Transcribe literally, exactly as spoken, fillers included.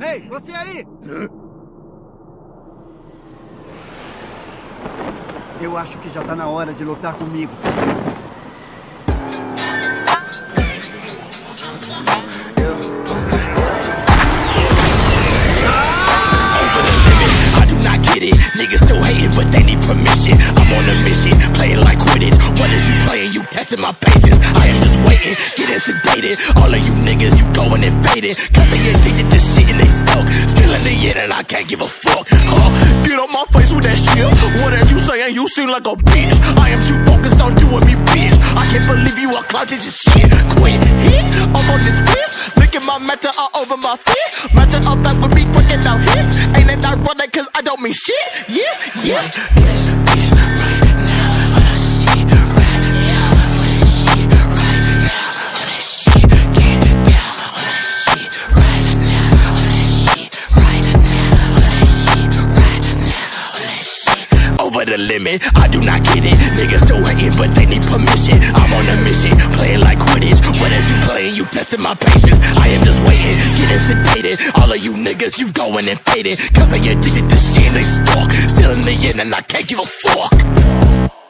Ei, você aí! Eu acho que já tá na hora de lutar comigo. Niggas still hating, but they need permission. I'm on a mission, playing like Quidditch. What is you playing? You testing my patience. I am just waiting, getting sedated. All of you niggas, you going and faded. Cause they addicted to shit and they stuck. Still in the end and I can't give a fuck. Huh? Get on my face with that shit. What is you saying? You seem like a bitch. I am too focused on you and me, bitch. I can't believe you are clowning your shit. Quit hit, I'm on this bitch. Look at my matter all over my feet. Matter up back with me, quick out hits. Ain't it ironic cause I don't mean shit? Yeah, yeah. This bitch right now on that shit right now on that shit right now on that shit. Get down on that shit right now on that shit right now on that shit right now on that shit. Over the limit, I do not get it. Niggas still hating, but they need permission. I'm on a mission, playing like Quidditch. What is you playing? You testing my patience. I am just waiting, getting sedated. All of you niggas, you going and faded. Cause they addicted to shit and they stalk. Still in the end and I can't give a fuck.